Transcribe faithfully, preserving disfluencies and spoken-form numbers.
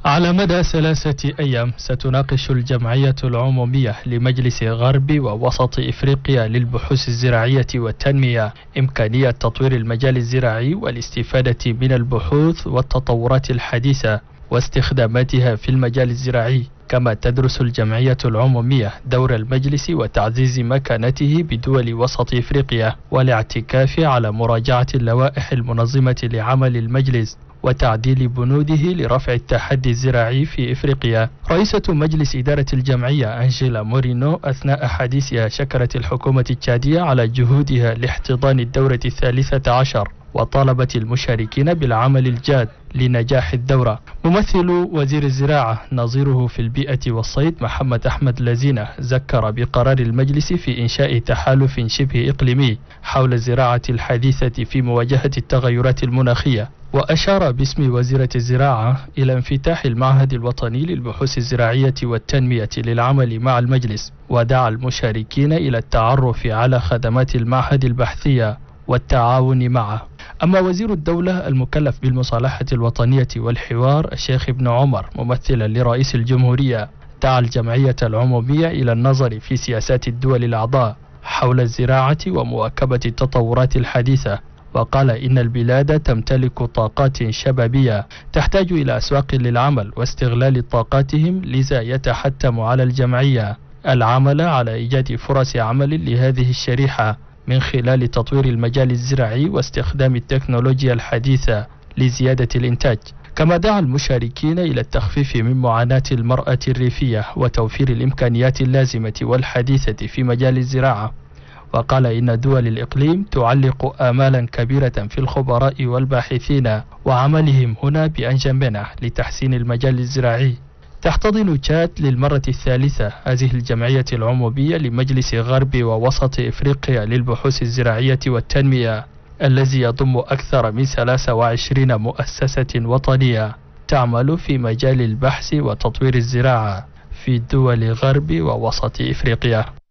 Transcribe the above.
على مدى ثلاثة أيام ستناقش الجمعية العمومية لمجلس غرب ووسط إفريقيا للبحوث الزراعية والتنمية إمكانية تطوير المجال الزراعي والاستفادة من البحوث والتطورات الحديثة واستخداماتها في المجال الزراعي. كما تدرس الجمعية العمومية دور المجلس وتعزيز مكانته بدول وسط إفريقيا والاعتكاف على مراجعة اللوائح المنظمة لعمل المجلس وتعديل بنوده لرفع التحدي الزراعي في إفريقيا. رئيسة مجلس إدارة الجمعية أنجيلا مورينو أثناء حديثها شكرت الحكومة التشادية على جهودها لاحتضان الدورة الثالثة عشر وطالبت المشاركين بالعمل الجاد لنجاح الدورة. ممثل وزير الزراعة نظيره في البيئة والصيد محمد أحمد لزينة ذكر بقرار المجلس في إنشاء تحالف شبه إقليمي حول الزراعة الحديثة في مواجهة التغيرات المناخية، وأشار باسم وزيرة الزراعة إلى انفتاح المعهد الوطني للبحوث الزراعية والتنمية للعمل مع المجلس، ودعا المشاركين إلى التعرف على خدمات المعهد البحثية والتعاون معه. أما وزير الدولة المكلف بالمصالحة الوطنية والحوار الشيخ ابن عمر ممثلا لرئيس الجمهورية دعا الجمعية العمومية إلى النظر في سياسات الدول الأعضاء حول الزراعة ومواكبة التطورات الحديثة، وقال إن البلاد تمتلك طاقات شبابية تحتاج إلى أسواق للعمل واستغلال طاقاتهم، لذا يتحتم على الجمعية العمل على إيجاد فرص عمل لهذه الشريحة من خلال تطوير المجال الزراعي واستخدام التكنولوجيا الحديثة لزيادة الإنتاج. كما دعا المشاركين إلى التخفيف من معاناة المرأة الريفية وتوفير الإمكانيات اللازمة والحديثة في مجال الزراعة، وقال إن دول الإقليم تعلق آمالا كبيرة في الخبراء والباحثين وعملهم هنا بأنجم منه لتحسين المجال الزراعي. تحتضن تشاد للمرة الثالثة هذه الجمعية العمومية لمجلس غرب ووسط إفريقيا للبحوث الزراعية والتنمية الذي يضم أكثر من ثلاث وعشرين مؤسسة وطنية تعمل في مجال البحث وتطوير الزراعة في دول غرب ووسط إفريقيا.